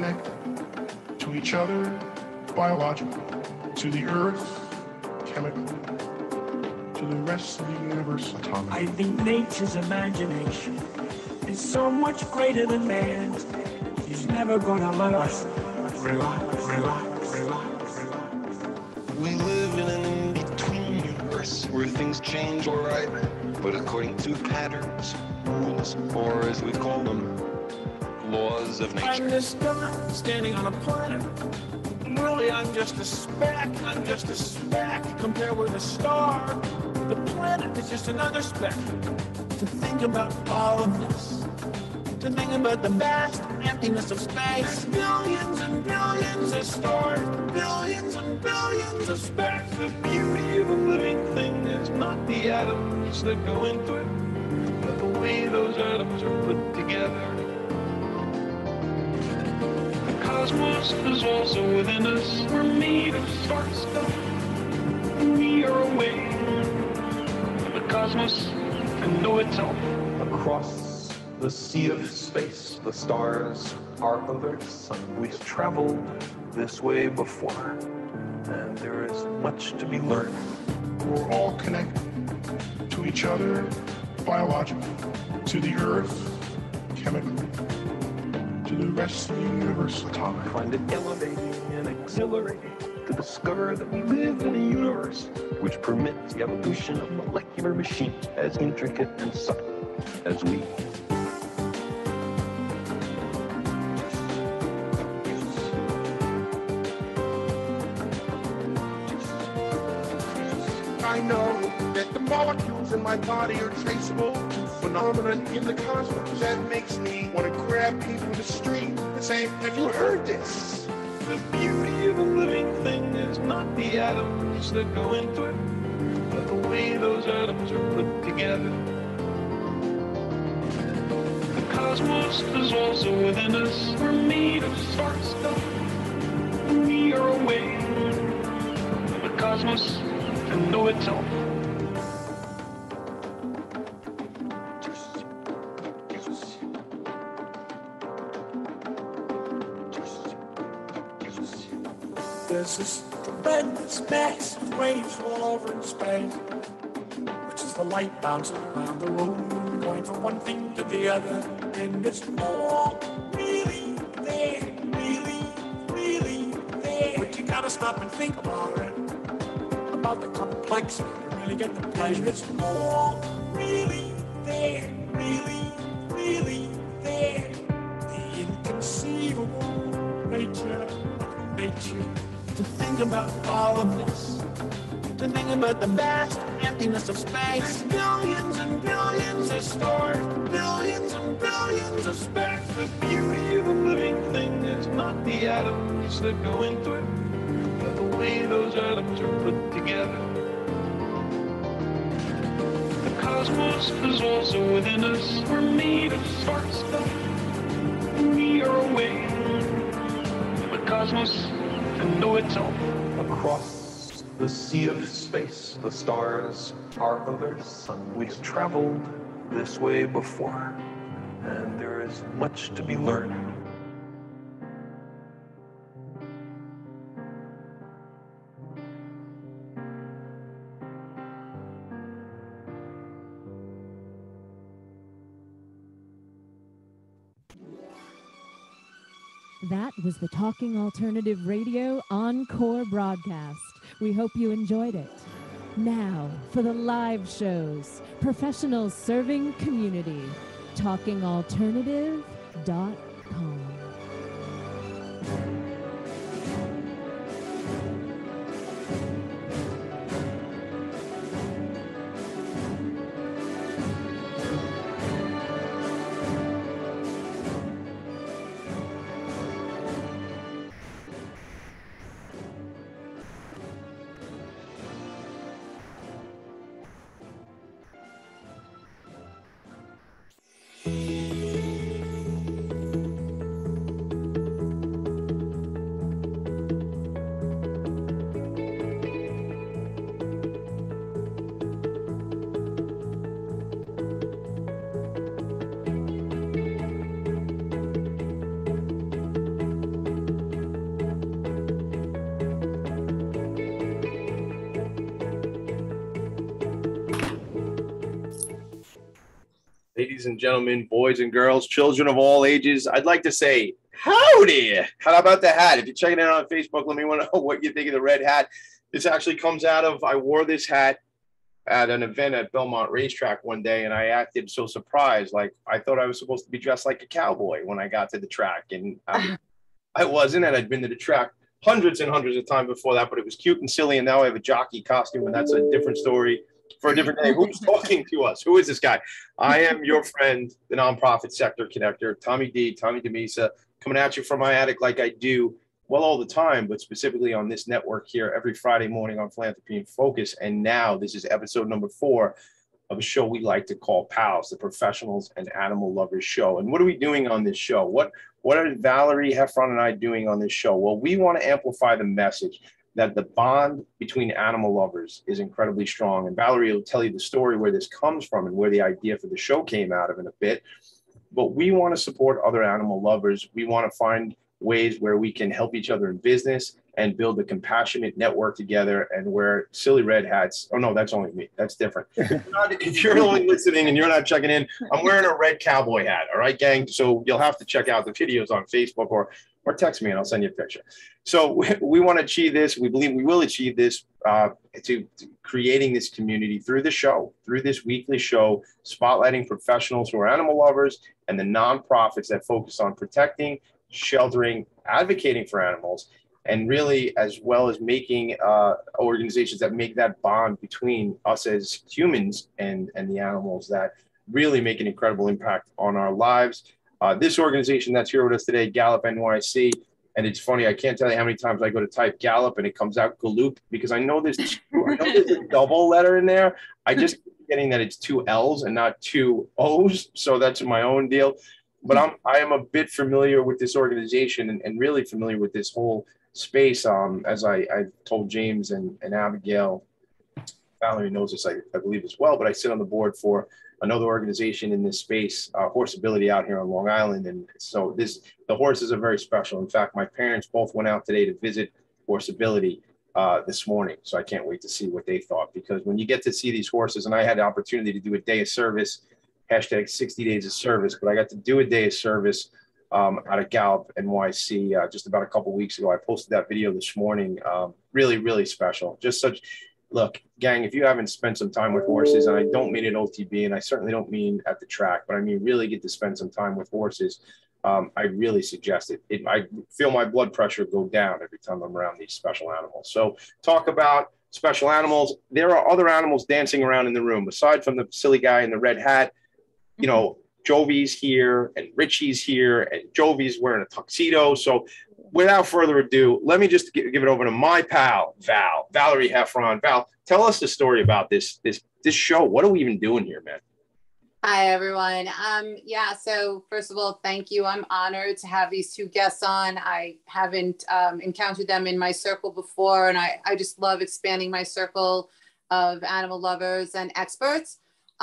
connect to each other biologically, to the earth chemically, to the rest of the universe atomically. I think nature's imagination is so much greater than man's. He's never gonna let us relax. We live in an in-between universe where things change alright, but according to patterns, rules, or as we call them, laws of nature. I'm this guy standing on a planet. Really, I'm just a speck. Compared with a star, the planet is just another speck. To think about all of this, to think about the vast emptiness of space, billions and billions of stars, billions and billions of specks. The beauty of a living thing is not the atoms that go into it, but the way those atoms are put together. The cosmos is also within us. We're made of star stuff. We are away from the cosmos and know itself. Across the sea of space, the stars are alert sun. We've traveled this way before, and there is much to be learned. We're all connected to each other biologically, to the earth chemically, to the rest of the universe atomically. I find it elevating and exhilarating to discover that we live in a universe which permits the evolution of molecular machines as intricate and subtle as we. I know that the molecules in my body are traceable to phenomena in the cosmos. That makes me want to grab people in the street and say, have you heard this? The beauty of a living thing is not the atoms that go into it, but the way those atoms are put together. The cosmos is also within us. We're made of star stuff. We are away from the cosmos and know itself. There's this tremendous mass of waves all over in space, which is the light bouncing around the room, going from one thing to the other, and it's all really there, really there. But you gotta stop and think about it, about the complexity to really get the pleasure. It's all really there, really there. The inconceivable nature. To think about all of this, to think about the vast emptiness of space, billions and billions of stars, billions and billions of specks. The beauty of a living thing is not the atoms that go into it, but the way those atoms are put together. The cosmos is also within us. We're made of star stuff. We are away from the cosmos and know itself. Across the sea of space, the stars are alert sun. We've traveled this way before, and there is much to be learned. That was the Talking Alternative Radio Encore broadcast. We hope you enjoyed it. Now, for the live shows, professionals serving community, talkingalternative.com. ladies and gentlemen, boys and girls, children of all ages. I'd like to say howdy. How about the hat? If you're checking it out on Facebook, let me know what you think of the red hat. This actually comes out of, I wore this hat at an event at Belmont Racetrack one day, and I acted so surprised. Like, I thought I was supposed to be dressed like a cowboy when I got to the track, and I wasn't, and I'd been to the track hundreds and hundreds of times before that, but it was cute and silly, and now I have a jockey costume, and that's a different story for a different day. Who's talking to us? Who is this guy? I am your friend, the nonprofit sector connector, Tommy DeMisa, coming at you from my attic like I do, well, all the time, but specifically on this network here every Friday morning on Philanthropy in Focus. And now this is episode number 4 of a show we like to call PALS, the Professionals and Animal Lovers Show. And what are we doing on this show? What are Valerie, Heffron, and I doing on this show? Well, we want to amplify the message that the bond between animal lovers is incredibly strong. And Valerie will tell you the story where this comes from and where the idea for the show came out of in a bit. But we want to support other animal lovers. We want to find ways where we can help each other in business and build a compassionate network together and wear silly red hats. Oh, no, that's only me. That's different. If you're only listening and you're not checking in, I'm wearing a red cowboy hat. All right, gang? So you'll have to check out the videos on Facebook or text me and I'll send you a picture. So we want to achieve this. We believe we will achieve this to creating this community through the show, through this weekly show, spotlighting professionals who are animal lovers and the nonprofits that focus on protecting, sheltering, advocating for animals, and really as well as making organizations that make that bond between us as humans and the animals that really make an incredible impact on our lives. This organization that's here with us today, GallopNYC, and it's funny, I can't tell you how many times I go to type Gallup and it comes out Gallup because I know there's a double letter in there. I just keep getting that it's 2 L's and not 2 O's, so that's my own deal. But I am a bit familiar with this organization and really familiar with this whole space. As I told James and Abigail, Valerie knows this, I believe as well, but I sit on the board for another organization in this space, Horseability out here on Long Island. And so the horses are very special. In fact, my parents both went out today to visit Horseability this morning. So I can't wait to see what they thought, because when you get to see these horses, and I had the opportunity to do a day of service, hashtag 60 days of service, but I got to do a day of service out of GallopNYC just about a couple of weeks ago. I posted that video this morning. Really, really special. Look, gang, if you haven't spent some time with horses, and I don't mean at OTB, and I certainly don't mean at the track, but I mean really get to spend some time with horses, I really suggest it. I feel my blood pressure go down every time I'm around these special animals. So talk about special animals. There are other animals dancing around in the room. Aside from the silly guy in the red hat, you know, Jovi's here and Richie's here and Jovi's wearing a tuxedo. So without further ado, let me just give it over to my pal, Valerie Heffron. Val, tell us the story about this show. What are we even doing here, man? Hi, everyone. So first of all, thank you. I'm honored to have these 2 guests on. I haven't encountered them in my circle before, and I just love expanding my circle of animal lovers and experts.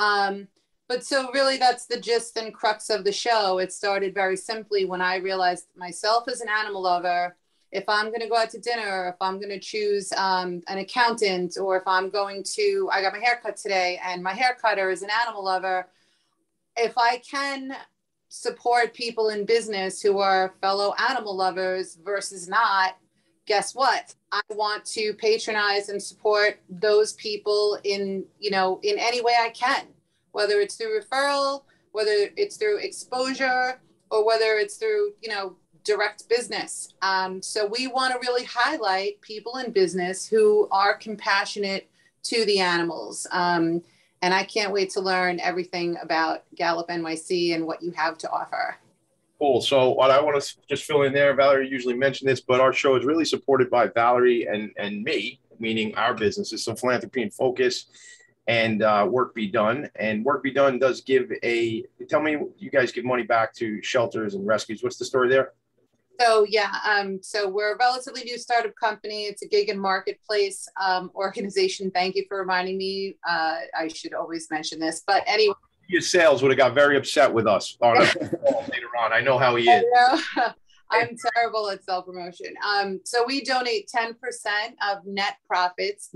But so really that's the gist and crux of the show. It started very simply when I realized myself as an animal lover, if I'm going to go out to dinner, if I'm going to choose an accountant, or if I'm going to, I got my hair cut today and my hair cutter is an animal lover, if I can support people in business who are fellow animal lovers versus not, guess what? I want to patronize and support those people in any way I can. Whether it's through referral, whether it's through exposure, or whether it's through, direct business. So we want to really highlight people in business who are compassionate to the animals. And I can't wait to learn everything about GallopNYC and what you have to offer. Cool. So what I want to just fill in there, Valerie usually mentioned this, but our show is really supported by Valerie and me, meaning our businesses. So Philanthropy in Focus and Work Be Done. And Work Be Done does tell me, you guys give money back to shelters and rescues. What's the story there? So so we're a relatively new startup company. It's a gig and marketplace organization. Thank you for reminding me. I should always mention this, but anyway. Your sales would have got very upset with us later on. I know how he is. I'm terrible at self-promotion. So we donate 10% of net profits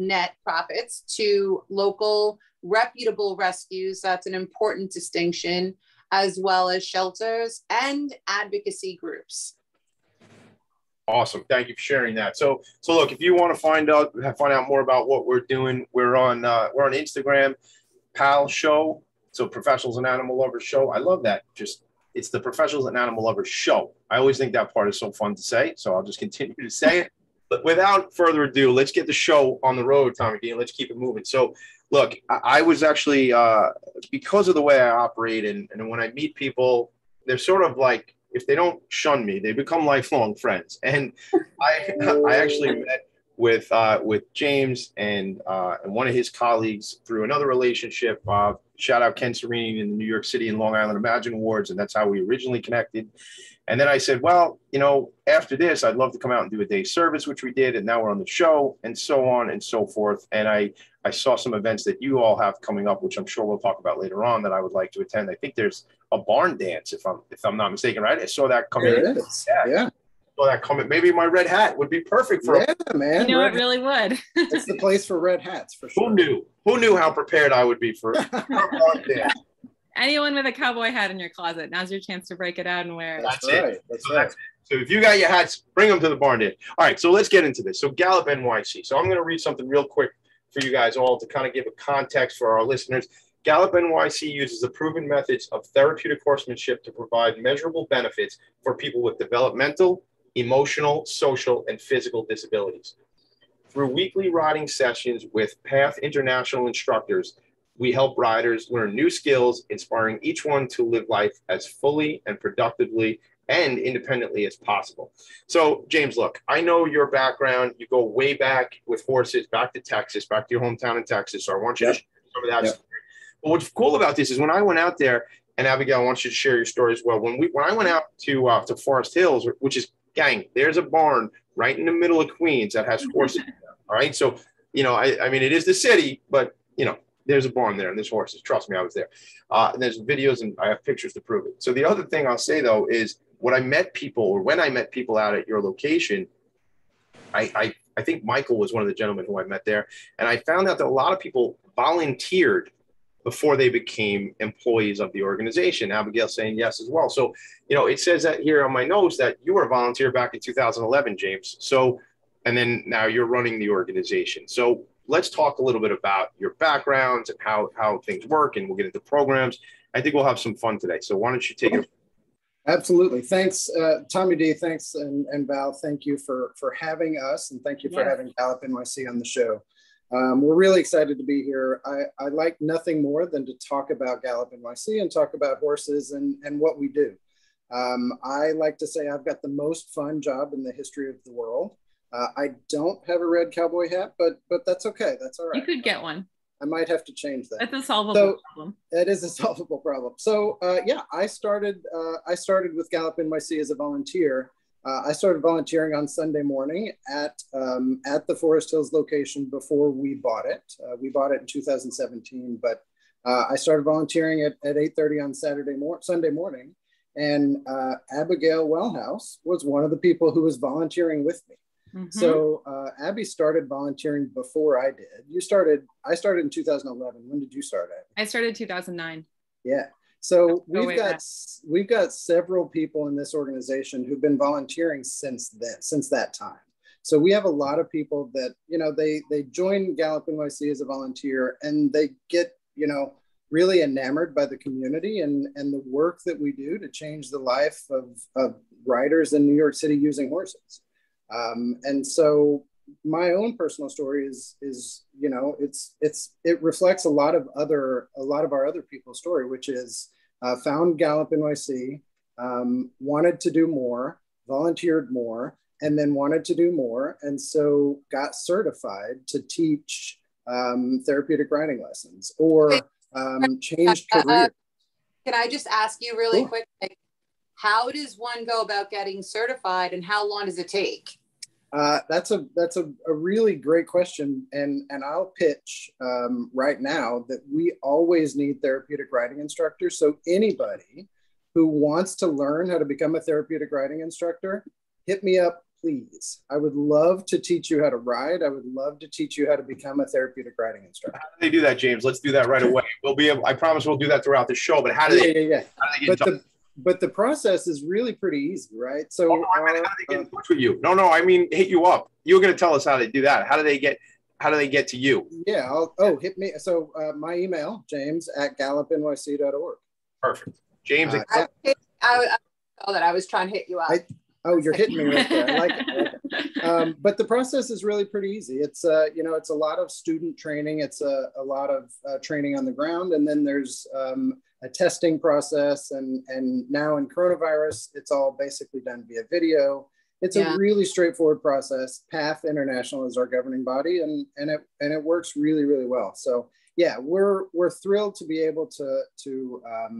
to local reputable rescues. That's an important distinction, as well as shelters and advocacy groups. Awesome. Thank you for sharing that. So look, if you want to find out more about what we're doing, we're on Instagram, PALShow. So Professionals and Animal Lovers Show. I love that. It's the Professionals and Animal Lovers Show. I always think that part is so fun to say. So I'll just continue to say it. But without further ado, let's get the show on the road, Tommy D, and let's keep it moving. So look, I was actually, because of the way I operate and when I meet people, they're sort of like, if they don't shun me, they become lifelong friends. And I actually met with James and one of his colleagues through another relationship. Shout out Ken Serene in the New York City and Long Island Imagine Awards, and that's how we originally connected. And then I said, well, after this, I'd love to come out and do a day's service, which we did, and now we're on the show, and so on and so forth. And I saw some events that you all have coming up, which I'm sure we'll talk about later on, that I would like to attend. I think there's a barn dance, if I'm not mistaken, right? I saw that coming. There is. Yeah. Saw that coming. Maybe my red hat would be perfect for. Yeah, man. It really would. It's the place for red hats for sure. Who knew how prepared I would be for a barn dance? Anyone with a cowboy hat in your closet, now's your chance to break it out and wear it. That's right. That's right. So if you got your hats, bring them to the barn dance. All right, so let's get into this. So GallopNYC. So I'm going to read something real quick for you guys all to kind of give a context for our listeners. GallopNYC uses the proven methods of therapeutic horsemanship to provide measurable benefits for people with developmental, emotional, social, and physical disabilities. Through weekly riding sessions with PATH-Int'l instructors, we help riders learn new skills, inspiring each one to live life as fully and productively and independently as possible. So, James, look, I know your background. You go way back with horses, back to Texas, back to your hometown in Texas. So I want you to share some of that story. But what's cool about this is when I went out there, and Abigail, I want you to share your story as well. When I went out to Forest Hills, which is, gang, there's a barn right in the middle of Queens that has horses. All right. So, I mean, it is the city, but, there's a barn there and there's horses. Trust me, I was there. And there's videos and I have pictures to prove it. So the other thing I'll say, though, is when I met people out at your location, I think Michael was one of the gentlemen who I met there. And I found out that a lot of people volunteered before they became employees of the organization. Abigail saying yes as well. So, it says that here on my notes that you were a volunteer back in 2011, James. So, and then now you're running the organization. So let's talk a little bit about your backgrounds and how things work, and we'll get into programs. I think we'll have some fun today. So why don't you take it? Absolutely. Thanks, Tommy D. Thanks, and Val, thank you for having us, and thank you for having GallopNYC on the show. We're really excited to be here. I like nothing more than to talk about GallopNYC and talk about horses and what we do. I like to say I've got the most fun job in the history of the world. I don't have a red cowboy hat, but that's okay. That's all right. You could get one. I might have to change that. That's a solvable problem. It is a solvable problem. So I started with GallopNYC as a volunteer. I started volunteering on Sunday morning at the Forest Hills location before we bought it. We bought it in 2017, but I started volunteering at 8:30 on Sunday morning. And Abigail Welhouse was one of the people who was volunteering with me. Mm-hmm. So Abby started volunteering before I did. I started in 2011. When did you start, Abby? I started 2009. Yeah. So we've got several people in this organization who've been volunteering since that time. So we have a lot of people that, they join GallopNYC as a volunteer and they get, really enamored by the community and the work that we do to change the life of riders in New York City using horses. And so my own personal story is it reflects a lot of our other people's story, which is found GallopNYC, wanted to do more, volunteered more, and then wanted to do more. And so got certified to teach therapeutic riding lessons or changed careers. Can I just ask you really quick, how does one go about getting certified and how long does it take? That's a really great question. And I'll pitch right now that we always need therapeutic riding instructors. So anybody who wants to learn how to become a therapeutic riding instructor, hit me up, please. I would love to teach you how to ride. I would love to teach you how to become a therapeutic riding instructor. How do they do that, James? Let's do that right away. We'll be able, I promise we'll do that throughout the show, but how do they, how do they get But the process is really pretty easy, right? So how do they get in touch with you? No, I mean, hit you up. You're going to tell us how to do that. How do they get to you? Yeah. Hit me. So my email, james@GallopNYC.org. Perfect. James. I was trying to hit you up. You're hitting me right there. I like it. But the process is really pretty easy. It's it's a lot of student training. It's a lot of training on the ground, and then there's a testing process. And now in coronavirus, it's all basically done via video. It's a really straightforward process. PATH-Int'l is our governing body, and it works really, really well. So yeah, we're thrilled to be able to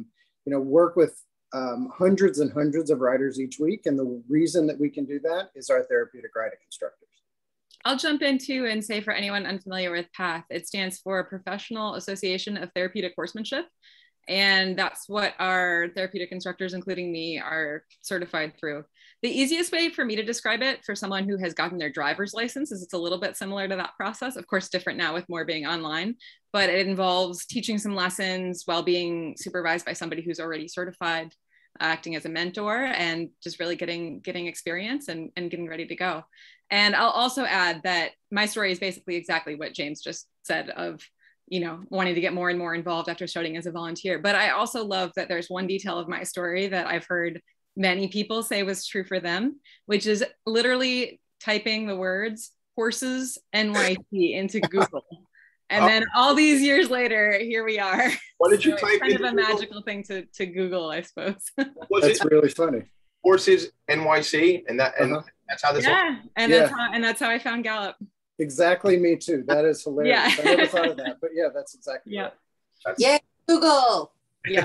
work with hundreds and hundreds of riders each week. And the reason that we can do that is our therapeutic riding instructors. I'll jump in too and say, for anyone unfamiliar with PATH, it stands for Professional Association of Therapeutic Horsemanship. And that's what our therapeutic instructors, including me, are certified through. The easiest way for me to describe it for someone who has gotten their driver's license is it's a little bit similar to that process. Of course, different now with more being online, but it involves teaching some lessons while being supervised by somebody who's already certified, acting as a mentor, and just really getting experience and getting ready to go. And I'll also add that my story is basically exactly what James just said of, wanting to get more and more involved after starting as a volunteer. But I also love that there's one detail of my story that I've heard many people say was true for them, which is literally typing the words horses NYC into Google. And then all these years later, here we are. What did you type? It's kind of a magical thing to Google, I suppose. That's really funny. Horses NYC, and that's how this. Yeah, and that's how I found Gallup. Exactly, me too. That is hilarious. I never thought of that, but yeah, that's exactly right. Google. Yeah.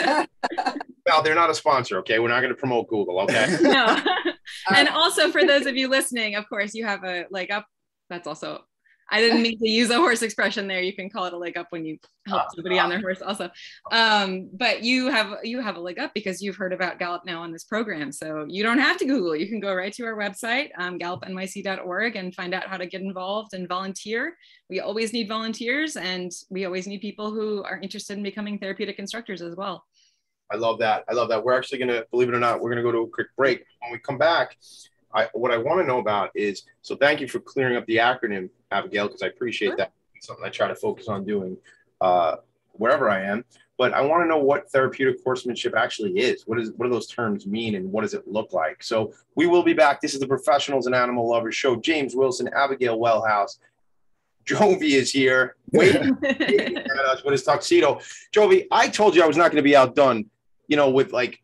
Well, they're not a sponsor, okay? We're not going to promote Google, okay? No. And also, for those of you listening, of course, you have a leg up. That's also, I didn't mean to use a horse expression there. You can call it a leg up when you help somebody on their horse also. But you have a leg up because you've heard about Gallup now on this program. So you don't have to Google. You can go right to our website, GallopNYC.org, and find out how to get involved and volunteer. We always need volunteers, and we always need people who are interested in becoming therapeutic instructors as well. I love that. We're actually going to, believe it or not, we're going to go to a quick break. When we come back, what I want to know about is, so thank you for clearing up the acronym, Abigail, because I appreciate that. It's something I try to focus on doing wherever I am. But I want to know what therapeutic horsemanship actually is. What do those terms mean, and what does it look like? So we will be back. This is the Professionals and Animal Lovers Show. James Wilson, Abigail Welhouse. Jovi is here. Waiting with his tuxedo. Jovi, I told you I was not going to be outdone, with like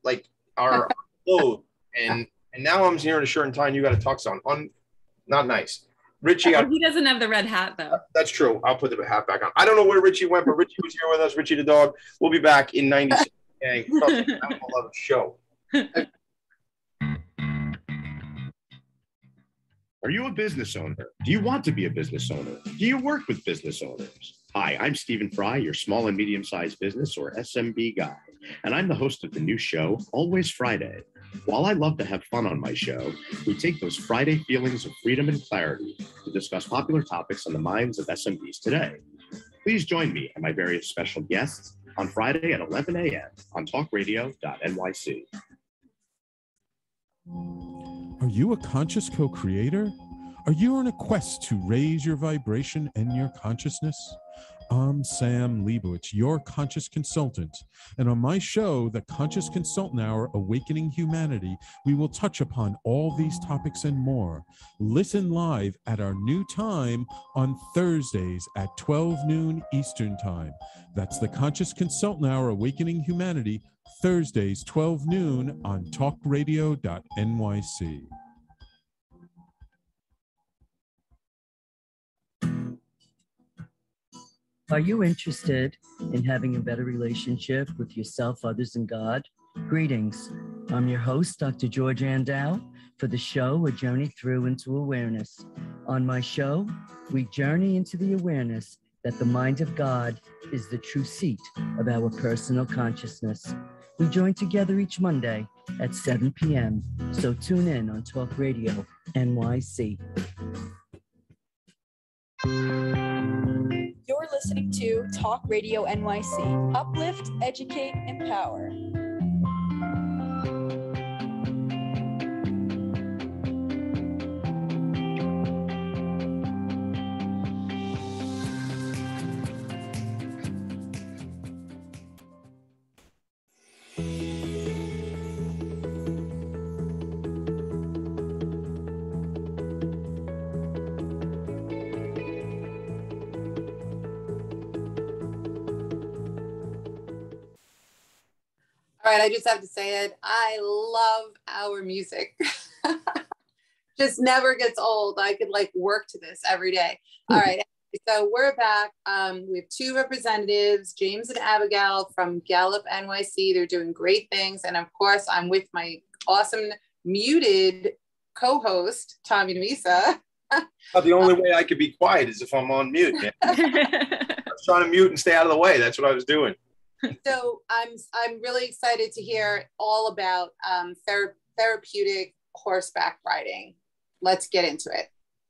our clothes. And now I'm here in a shirt and tie, and you got a tux on. Not nice. Richie. He doesn't have the red hat, though. That's true. I'll put the hat back on. I don't know where Richie went, but Richie was here with us. Richie the dog. We'll be back in 90 seconds. Gang. I love the show. Are you a business owner? Do you want to be a business owner? Do you work with business owners? Hi, I'm Stephen Fry, your small and medium-sized business, or SMB guy, and I'm the host of the new show, Always Friday. While I love to have fun on my show, we take those Friday feelings of freedom and clarity to discuss popular topics on the minds of SMBs today. Please join me and my various special guests on Friday at 11 a.m. on talkradio.nyc. Are you a conscious co-creator? Are you on a quest to raise your vibration and your consciousness? I'm Sam Leibowitz, your conscious consultant. And on my show, The Conscious Consultant Hour, Awakening Humanity, we will touch upon all these topics and more. Listen live at our new time on Thursdays at 12 noon Eastern Time. That's The Conscious Consultant Hour, Awakening Humanity, Thursdays, 12 noon on talkradio.nyc. Are you interested in having a better relationship with yourself, others, and God? Greetings. I'm your host, Dr. George Andow, for the show, A Journey Through into Awareness. On my show, we journey into the awareness that the mind of God is the true seat of our personal consciousness. We join together each Monday at 7 p.m., so tune in on Talk Radio NYC. You're listening to Talk Radio NYC. Uplift, educate, empower. All right, I just have to say it. I love our music. Just never gets old. I could like work to this every day. All right, so we're back. We have two representatives, James and Abigail from GallopNYC. They're doing great things. And of course, I'm with my awesome muted co-host, Tommy DeMisa. The only way I could be quiet is if I'm on mute. Man. I was trying to mute and stay out of the way. That's what I was doing. So I'm really excited to hear all about therapeutic horseback riding. Let's get into it.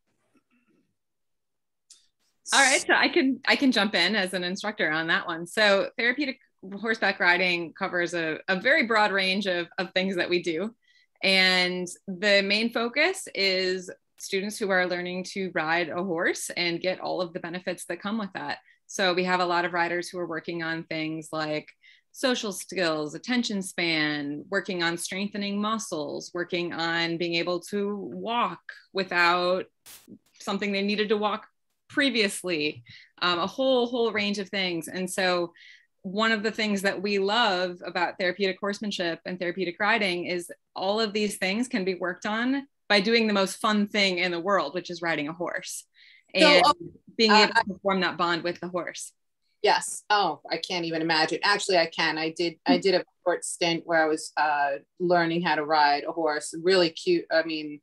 All right, so I can jump in as an instructor on that one. So therapeutic horseback riding covers a very broad range of things that we do. And the main focus is students who are learning to ride a horse and get all of the benefits that come with that. So we have a lot of riders who are working on things like social skills, attention span, working on strengthening muscles, working on being able to walk without something they needed to walk previously, a whole range of things. And so one of the things that we love about therapeutic horsemanship and therapeutic riding is all of these things can be worked on by doing the most fun thing in the world, which is riding a horse. And being able to form that bond with the horse. Yes. Oh, I can't even imagine. Actually, I can. I did a short stint where I was learning how to ride a horse. Really cute. I mean,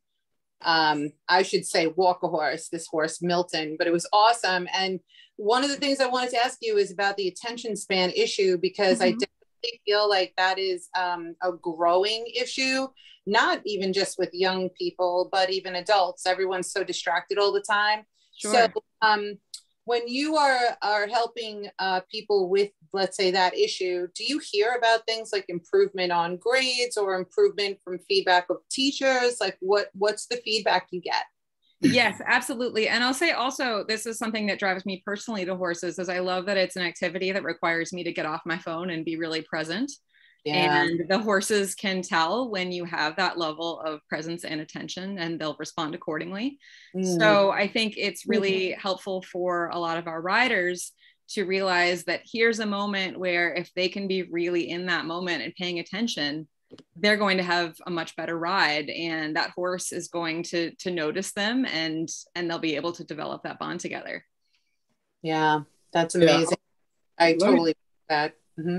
I should say walk a horse, this horse, Milton, but it was awesome. And one of the things I wanted to ask you is about the attention span issue, because I definitely feel like that is a growing issue, not even just with young people, but even adults. Everyone's so distracted all the time. Sure. So when you are helping people with, let's say, that issue, do you hear about things like improvement on grades or improvement from feedback of teachers? Like what's the feedback you get? Yes, absolutely. And I'll say also, this is something that drives me personally to horses, is I love that it's an activity that requires me to get off my phone and be really present. Yeah. And the horses can tell when you have that level of presence and attention, and they'll respond accordingly. So I think it's really helpful for a lot of our riders to realize that here's a moment where if they can be really in that moment and paying attention, they're going to have a much better ride, and that horse is going to notice them, and they'll be able to develop that bond together. Yeah, that's amazing. Yeah. I totally get that.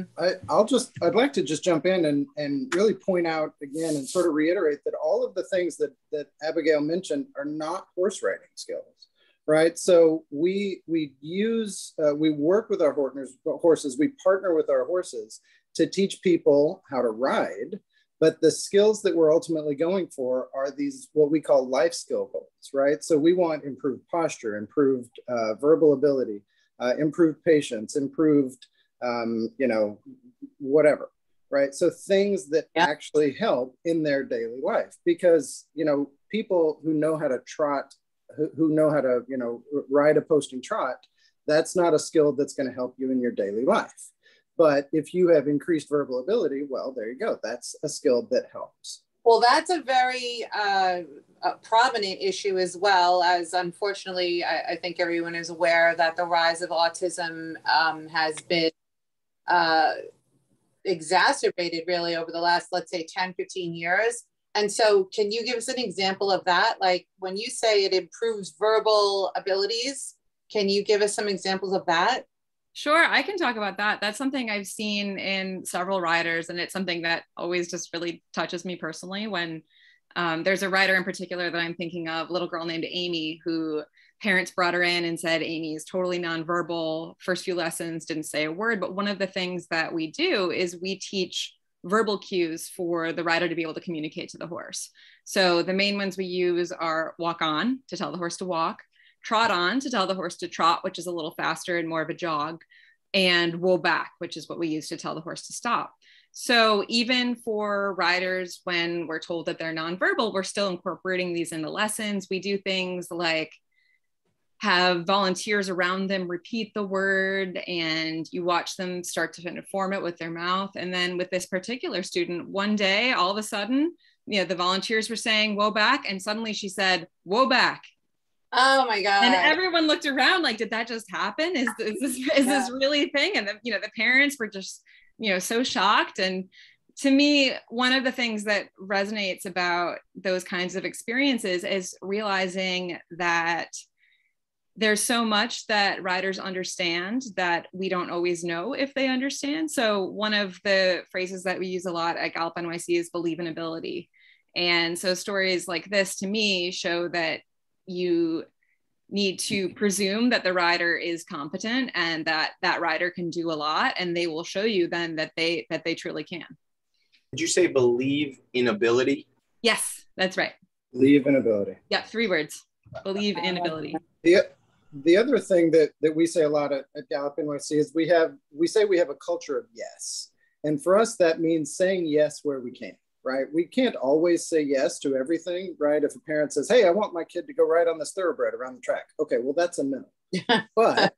I'd like to just jump in and really point out again and sort of reiterate that all of the things that Abigail mentioned are not horse riding skills, right? So we work with our horses, we partner with our horses to teach people how to ride, but the skills that we're ultimately going for are these, what we call life skill goals, right? So we want improved posture, improved verbal ability, improved patience, improved whatever, right? So things that actually help in their daily life, because, people who know how to trot, who know how to, ride a posting trot, that's not a skill that's going to help you in your daily life. But if you have increased verbal ability, well, there you go. That's a skill that helps. Well, that's a very prominent issue, as well as, unfortunately, I think everyone is aware that the rise of autism has been exacerbated really over the last, let's say, 10, 15 years. And so can you give us an example of that? Like when you say it improves verbal abilities, can you give us some examples of that? Sure, I can talk about that. That's something I've seen in several riders, and it's something that always just really touches me personally when There's a rider in particular that I'm thinking of, a little girl named Amy, who parents brought her in and said, Amy is totally nonverbal. First few lessons, didn't say a word. But one of the things that we do is we teach verbal cues for the rider to be able to communicate to the horse. So the main ones we use are walk on, to tell the horse to walk, trot on, to tell the horse to trot, which is a little faster and more of a jog, and whoa back, which is what we use to tell the horse to stop. So even for riders, when we're told that they're nonverbal, we're still incorporating these into lessons. We do things like have volunteers around them repeat the word, and you watch them start to form it with their mouth. And then with this particular student, one day, all of a sudden, the volunteers were saying, whoa back. And suddenly she said, whoa back. Oh my God. And everyone looked around like, did that just happen? Is this really a thing? And the parents were just, so shocked. And to me, one of the things that resonates about those kinds of experiences is realizing that there's so much that riders understand that we don't always know if they understand. So one of the phrases that we use a lot at GallopNYC is believe in ability. And so stories like this to me show that you need to presume that the rider is competent and that that rider can do a lot, and they will show you then that they truly can. Did you say believe in ability? Yes, that's right. Believe in ability. Yeah, 3 words. Believe in ability. The other thing that we say a lot at GallopNYC is we say we have a culture of yes. And for us, that means saying yes where we can, right? We can't always say yes to everything, right? If a parent says, hey, I want my kid to go ride on this thoroughbred around the track. Okay, well, that's a no. But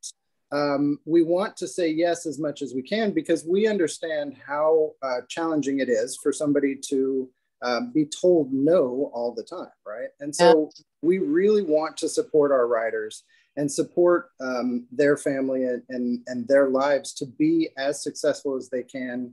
we want to say yes as much as we can, because we understand how challenging it is for somebody to be told no all the time, right? And so we really want to support our riders and support their family and their lives to be as successful as they can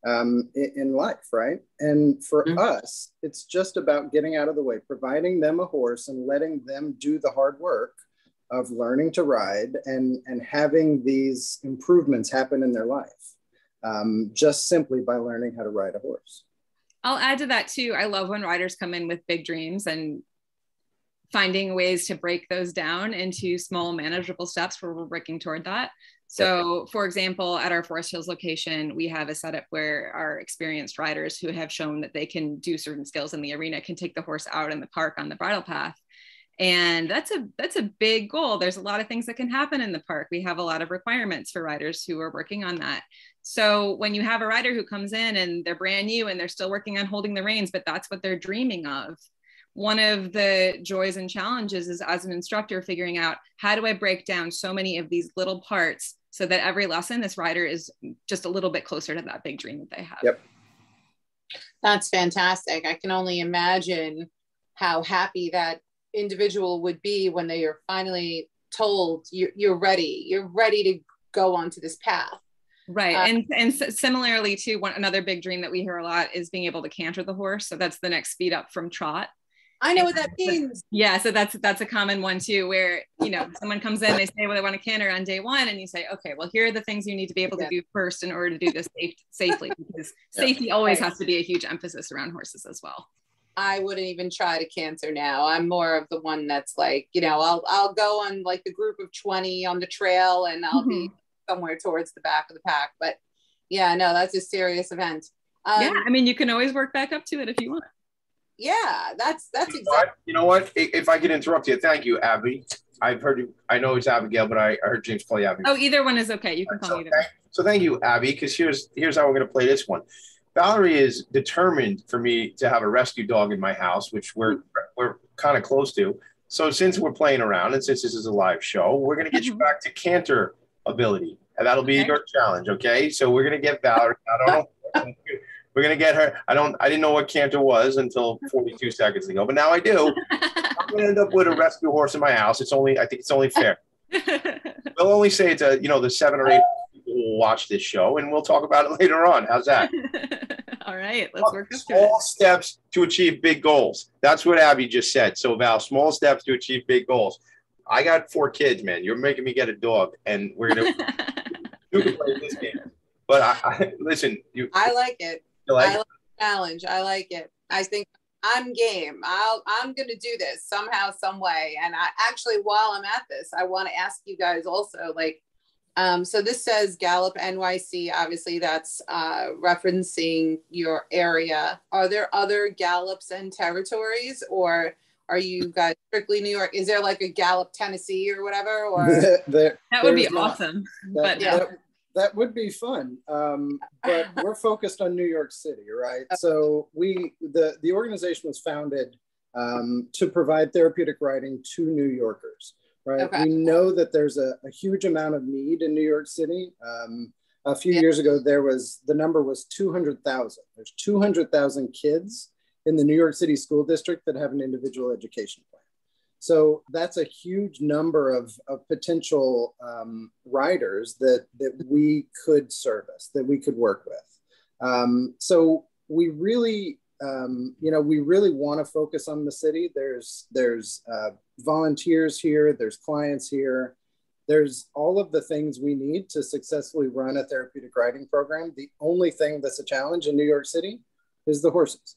in life, right? And for us, it's just about getting out of the way, providing them a horse and letting them do the hard work of learning to ride and having these improvements happen in their life, just simply by learning how to ride a horse. I'll add to that too. I love when riders come in with big dreams and finding ways to break those down into small manageable steps where we're working toward that. So for example, at our Forest Hills location, we have a setup where our experienced riders who have shown that they can do certain skills in the arena can take the horse out in the park on the bridle path. And that's a big goal. There's a lot of things that can happen in the park. We have a lot of requirements for riders who are working on that. So when you have a rider who comes in and they're brand new and they're still working on holding the reins, but that's what they're dreaming of, one of the joys and challenges is, as an instructor, figuring out how do I break down so many of these little parts so that every lesson this rider is just a little bit closer to that big dream that they have. Yep. That's fantastic. I can only imagine how happy that individual would be when they are finally told you're ready to go onto this path. Right. And similarly to another big dream that we hear a lot is being able to canter the horse. So that's the next speed up from trot. I know what that means. Yeah. So that's a common one too, where, someone comes in, they say, well, they want to canter on day one. And you say, okay, well, here are the things you need to be able to do first in order to do this safely, because safety always has to be a huge emphasis around horses as well. I wouldn't even try to canter now. I'm more of the one that's like, I'll go on like the group of 20 on the trail and I'll be somewhere towards the back of the pack. But yeah, no, that's a serious event. You can always work back up to it if you want. Yeah, that's exactly. You know what? If I could interrupt you, thank you, Abby. I've heard you. I know it's Abigail, but I heard James call you Abby. Oh, either one is okay. You can call me either. So thank you, Abby, because here's how we're going to play this one. Valerie is determined for me to have a rescue dog in my house, which we're kind of close to. So since we're playing around and since this is a live show, we're going to get you back to canter ability, and that'll be your challenge. Okay, so we're going to get Valerie. I don't know. We're going to get her. I didn't know what canter was until 42 seconds ago, but now I do. I'm going to end up with a rescue horse in my house. I think it's only fair. We'll only say it's the 7 or 8 people who will watch this show, and we'll talk about it later on. How's that? All right, let's work this through. Small steps to achieve big goals. That's what Abby just said. So Val, small steps to achieve big goals. I got 4 kids, man. You're making me get a dog, and we're going to play this game. But listen. I like it. You like I like the challenge. I like it. I think I'm game. I'm going to do this somehow, some way. And I actually, while I'm at this, I want to ask you guys also, like, so this says GallopNYC. Obviously, that's referencing your area. Are there other Gallops and territories, or are you guys strictly New York? Is there like a Gallup, Tennessee, or whatever? Or that would be awesome. But no. That would be fun. But we're focused on New York City, right? So the organization was founded to provide therapeutic riding to New Yorkers, right? Okay. We know that there's a huge amount of need in New York City. A few years ago, the number was 200,000. There's 200,000 kids in the New York City school district that have an individual education plan. So that's a huge number of potential riders that we could service, that we could work with. So we really, we really want to focus on the city. There's volunteers here, there's clients here, there's all of the things we need to successfully run a therapeutic riding program. The only thing that's a challenge in New York City is the horses.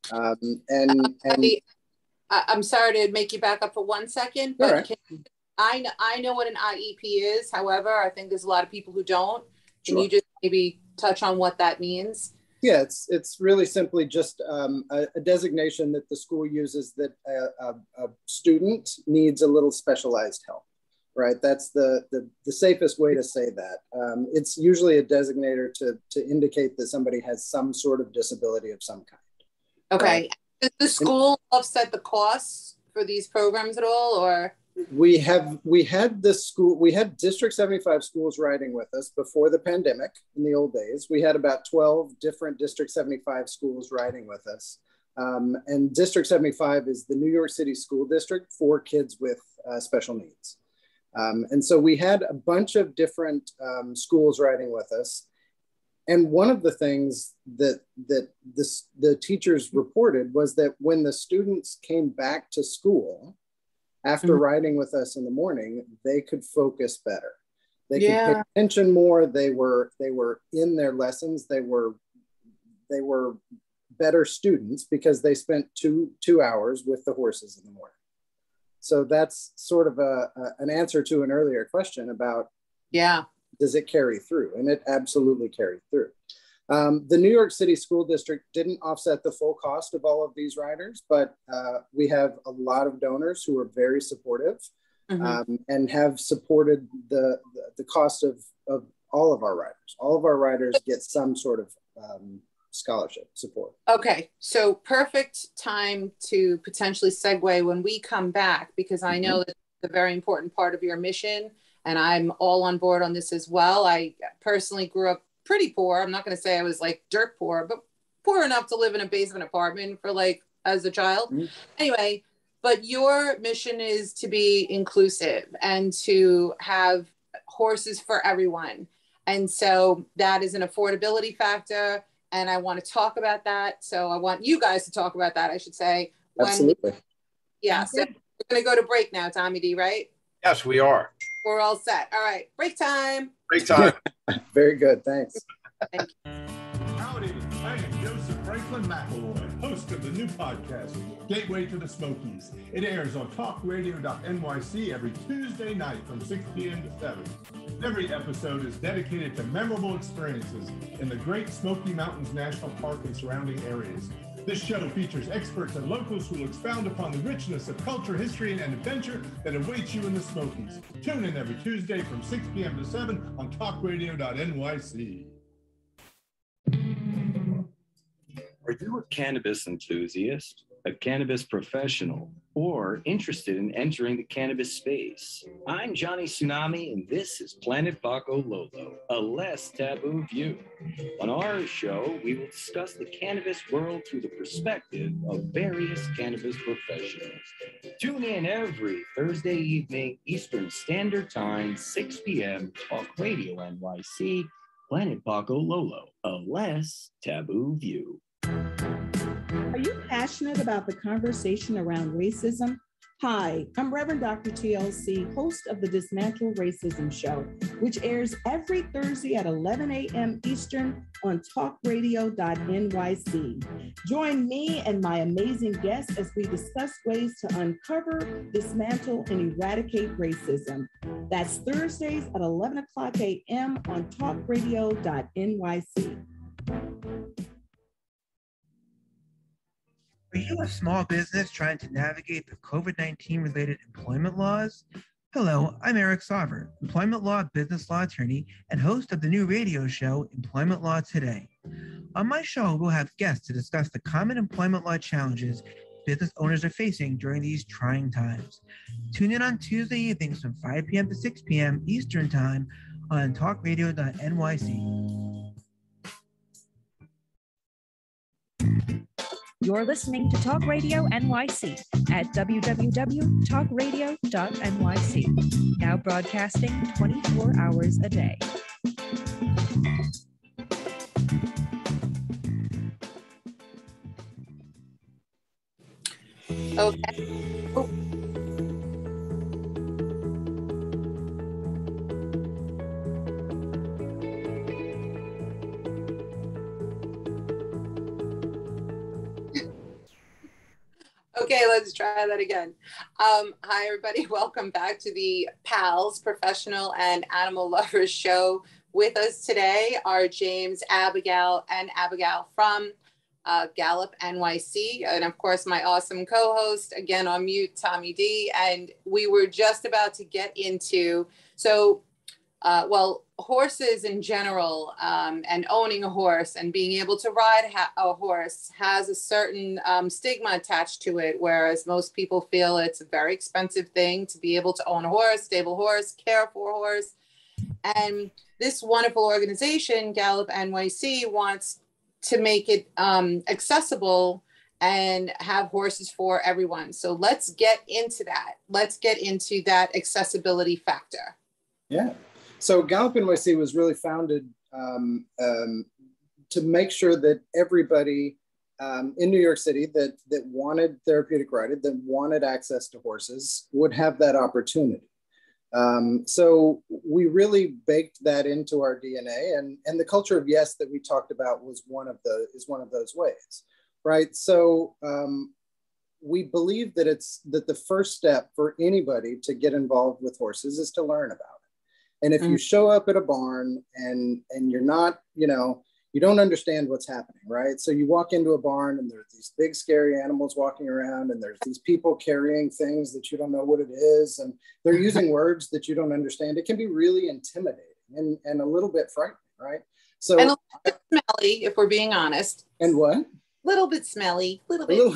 I'm sorry to make you back up for 1 second, but I know what an IEP is. However, I think there's a lot of people who don't. Can you just maybe touch on what that means? Yeah, it's really simply just a designation that the school uses that a student needs a little specialized help, right? That's the safest way to say that. It's usually a designator to indicate that somebody has some sort of disability of some kind. Okay. Does the school offset the costs for these programs at all, or? We had District 75 schools riding with us before the pandemic. In the old days, we had about 12 different District 75 schools riding with us. And District 75 is the New York City school district for kids with special needs. And so we had a bunch of different schools riding with us. And one of the things that the teachers reported was that when the students came back to school after riding with us in the morning, they could focus better. They could pay attention more. They were in their lessons. They were better students because they spent two hours with the horses in the morning. So that's sort of an answer to an earlier question about does it carry through? And it absolutely carried through. The New York City School District didn't offset the full cost of all of these riders, but we have a lot of donors who are very supportive and have supported the cost of all of our riders. All of our riders get some sort of scholarship support. Okay, so perfect time to potentially segue when we come back, because I know that's a very important part of your mission. And I'm all on board on this as well. I personally grew up pretty poor. I'm not going to say I was like dirt poor, but poor enough to live in a basement apartment for as a child. Anyway, but your mission is to be inclusive and to have horses for everyone. And so that is an affordability factor. And I want to talk about that. So I want you guys to talk about that, I should say. Absolutely. So we're going to go to break now, Tommy D, right? Yes, we are. We're all set. All right, break time. Break time. Very good, thanks. Thank you. Howdy, I am Joseph Franklin McElroy, host of the new podcast, Gateway to the Smokies. It airs on talkradio.nyc every Tuesday night from 6 p.m. to 7. Every episode is dedicated to memorable experiences in the Great Smoky Mountains National Park and surrounding areas. This show features experts and locals who will expound upon the richness of culture, history, and adventure that awaits you in the Smokies. Tune in every Tuesday from 6 p.m. to 7 on talkradio.nyc. Are you a cannabis enthusiast, a cannabis professional, or interested in entering the cannabis space? I'm Johnny Tsunami, and this is Planet Paco Lolo, a less taboo view. On our show, we will discuss the cannabis world through the perspective of various cannabis professionals. Tune in every Thursday evening, Eastern Standard Time, 6 p.m., Talk Radio NYC, Planet Paco Lolo, a less taboo view. Are you passionate about the conversation around racism, Hi, I'm Reverend Dr. TLC, host of the Dismantle Racism Show, which airs every Thursday at 11 a.m. Eastern on talkradio.nyc. Join me and my amazing guests as we discuss ways to uncover, dismantle, and eradicate racism. That's Thursdays at 11 o'clock a.m. on talkradio.nyc. Are you a small business trying to navigate the COVID-19 related employment laws? Hello, I'm Eric Sauver, employment law, business law attorney, and host of the new radio show, Employment Law Today. On my show, we'll have guests to discuss the common employment law challenges business owners are facing during these trying times. Tune in on Tuesday evenings from 5 p.m. to 6 p.m. Eastern Time on talkradio.nyc. You're listening to Talk Radio NYC at www.talkradio.nyc, now broadcasting 24 hours a day. Okay. Oh. Okay, let's try that again. Hi, everybody. Welcome back to the PALS Professional and Animal Lovers Show. With us today are James, Abigail, and Abigail from GallopNYC, and of course, my awesome co-host, again on mute, Tommy D. And we were just about to get into, horses in general, and owning a horse and being able to ride a horse has a certain stigma attached to it, whereas most people feel it's a very expensive thing to be able to own a horse, stable horse, care for a horse. And this wonderful organization, GallopNYC, wants to make it accessible and have horses for everyone. So let's get into that. Let's get into that accessibility factor. Yeah. So GallopNYC was really founded to make sure that everybody in New York City that wanted therapeutic riding, that wanted access to horses, would have that opportunity. So we really baked that into our DNA, and the culture of yes that we talked about was one of those ways, right? So we believe that the first step for anybody to get involved with horses is to learn about it. And if you show up at a barn and you're not, you don't understand what's happening, right? So you walk into a barn and there's these big scary animals walking around, and there's these people carrying things that you don't know what it is, and they're using words that you don't understand. It can be really intimidating and a little bit frightening, right? So and a little bit smelly, if we're being honest. And what? A little bit smelly, a little bit.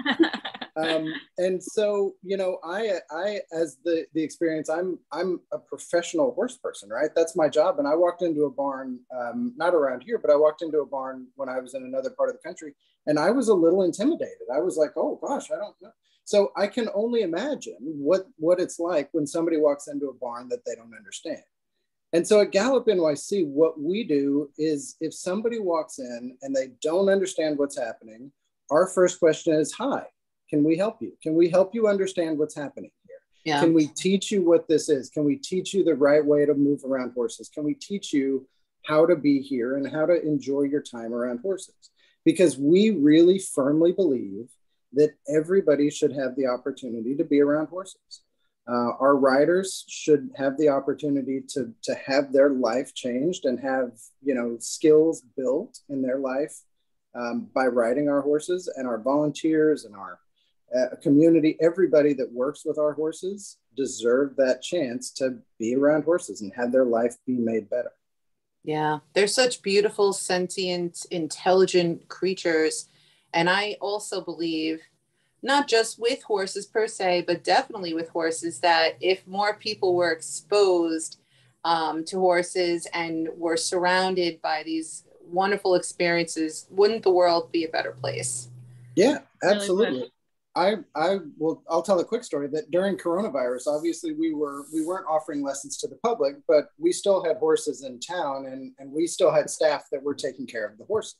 And so, I as the experience, I'm a professional horse person, right? That's my job. And I walked into a barn, not around here, but I walked into a barn when I was in another part of the country, and I was a little intimidated. I was like, oh gosh, I don't know. So I can only imagine what it's like when somebody walks into a barn that they don't understand. And so at GallopNYC, what we do is if somebody walks in and they don't understand what's happening, our first question is, hi, can we help you? Can we help you understand what's happening here? Yeah. Can we teach you what this is? Can we teach you the right way to move around horses? Can we teach you how to be here and how to enjoy your time around horses? Because we really firmly believe that everybody should have the opportunity to be around horses. Our riders should have the opportunity to have their life changed and have, skills built in their life by riding our horses, and our volunteers and our community, everybody that works with our horses deserve that chance to be around horses and have their life be made better. Yeah, they're such beautiful, sentient, intelligent creatures. And I also believe, not just with horses per se, but definitely with horses, that if more people were exposed to horses and were surrounded by these wonderful experiences, wouldn't the world be a better place? Yeah, absolutely. I'll tell a quick story that during coronavirus, obviously we weren't offering lessons to the public, but we still had horses in town, and we still had staff that were taking care of the horses.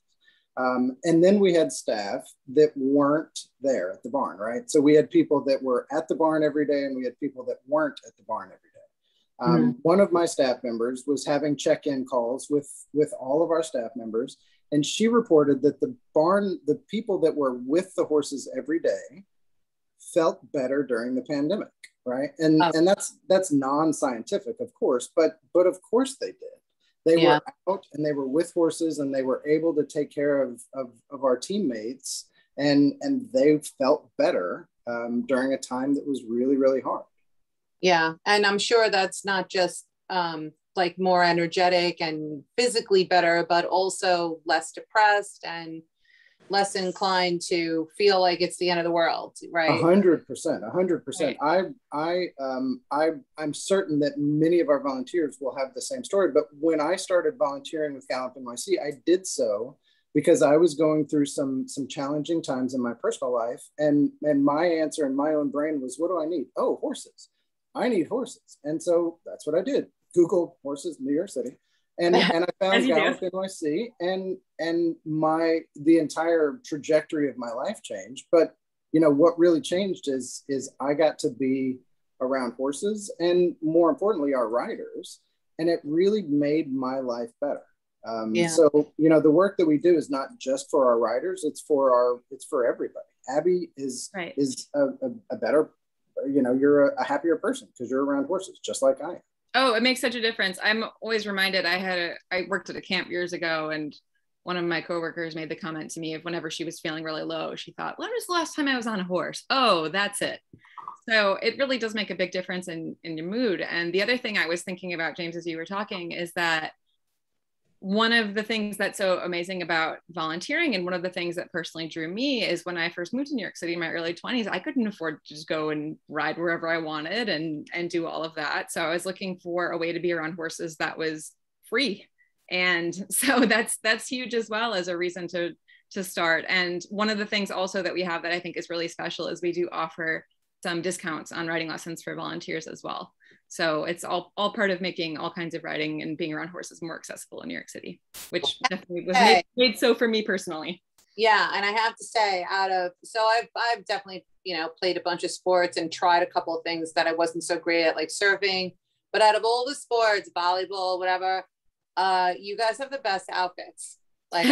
And then we had staff that weren't there at the barn, right? So we had people that were at the barn every day, and we had people that weren't at the barn every day. One of my staff members was having check-in calls with all of our staff members, and she reported that the people that were with the horses every day felt better during the pandemic, right? And that's non-scientific, of course, but of course they did. They were out and they were with horses, and they were able to take care of our teammates, and they felt better during a time that was really, really hard. Yeah. And I'm sure that's not just like more energetic and physically better, but also less depressed and less inclined to feel like it's the end of the world, right? 100%. I'm certain that many of our volunteers will have the same story. But when I started volunteering with GallopNYC, I did so because I was going through some challenging times in my personal life, and my answer in my own brain was, what do I need? Oh, horses. I need horses. And so that's what I did. Google horses, New York City. And I found GallopNYC, and the entire trajectory of my life changed. But what really changed is I got to be around horses, and more importantly, our riders, and it really made my life better. So the work that we do is not just for our riders; it's for everybody. Abby is a better, you're a happier person because you're around horses, just like I am. Oh, it makes such a difference. I'm always reminded, I worked at a camp years ago, and one of my coworkers made the comment to me of whenever she was feeling really low, she thought, when was the last time I was on a horse? Oh, that's it. So it really does make a big difference in your mood. And the other thing I was thinking about, James, as you were talking, is that one of the things that's so amazing about volunteering, and one of the things that personally drew me, is when I first moved to New York City in my early 20s, I couldn't afford to just go and ride wherever I wanted and do all of that. So I was looking for a way to be around horses that was free. And so that's huge as well as a reason to start. And one of the things also that we have that I think is really special is we do offer some discounts on riding lessons for volunteers as well. So it's all part of making all kinds of riding and being around horses more accessible in New York City, which definitely was made so for me personally. Yeah. And I have to say I've definitely, played a bunch of sports and tried a couple of things that I wasn't so great at, like surfing, but out of all the sports, volleyball, whatever, you guys have the best outfits. Like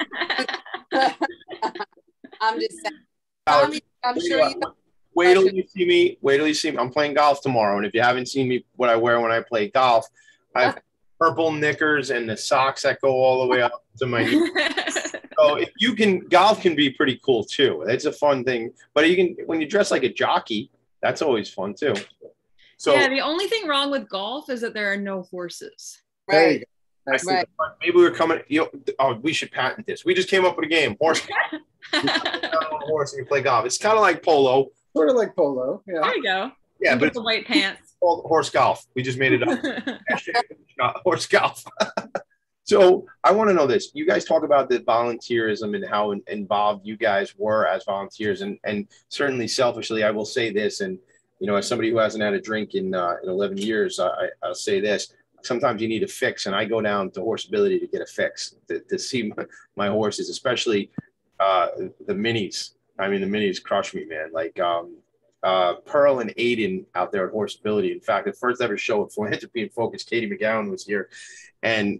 I'm just saying, I'm sure you Wait till you see me. Wait till you see me. I'm playing golf tomorrow, and if you haven't seen me, what I wear when I play golf, I have purple knickers and the socks that go all the way up to my knees. So if you can, golf can be pretty cool too. It's a fun thing. But when you dress like a jockey, that's always fun too. So yeah, the only thing wrong with golf is that there are no horses. Right. Right. Maybe we're coming. We should patent this. We just came up with a game. Horse. Horse and you play golf. It's kind of like polo. Sort of like polo. Yeah. There you go. Yeah, but it's the white pants. It's called horse golf. We just made it up. Horse golf. So I want to know this. You guys talk about the volunteerism and how involved you guys were as volunteers, and certainly selfishly, I will say this. And as somebody who hasn't had a drink in 11 years, I'll say this. Sometimes you need a fix, and I go down to Horseability to get a fix to see my horses, especially the minis. I mean, the minis crush me, man. Like P.A.L and Aiden out there at Horseability. In fact, the first ever show of Philanthropy and Focus, Katie McGowan was here, and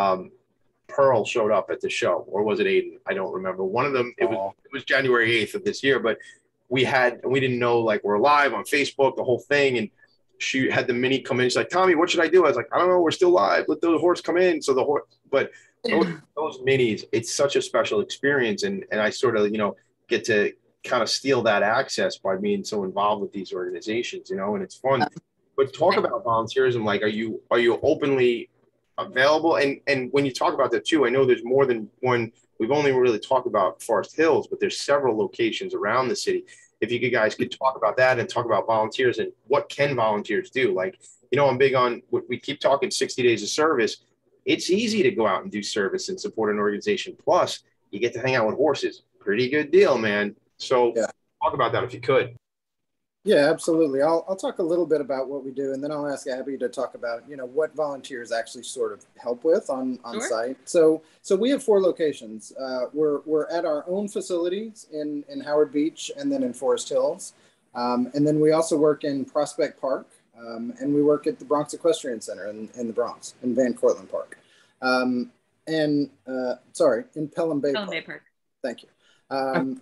P.A.L showed up at the show, or was it Aiden? I don't remember. One of them. It was January 8th of this year, but we didn't know, like, we're live on Facebook, the whole thing, and she had the mini come in. She's like, Tommy, what should I do? I was like, I don't know. We're still live. Let the horse come in. So the horse, but those minis, it's such a special experience. And I sort of, get to kind of steal that access by being so involved with these organizations, and it's fun. But talk about volunteerism. Like, are you openly available? And when you talk about that too, I know there's more than one. We've only really talked about Forest Hills, but there's several locations around the city. If you guys could talk about that and talk about volunteers and what can volunteers do. Like, I'm big on, we keep talking 60 days of service. It's easy to go out and do service and support an organization. Plus, you get to hang out with horses. Pretty good deal, man. So talk about that if you could. Yeah, absolutely. I'll talk a little bit about what we do, and then I'll ask Abby to talk about, what volunteers actually sort of help with on Sure. site. So we have 4 locations. We're at our own facilities in Howard Beach and then in Forest Hills. And then we also work in Prospect Park, and we work at the Bronx Equestrian Center in the Bronx, in Van Cortlandt Park. In Pelham Bay Park. Thank you.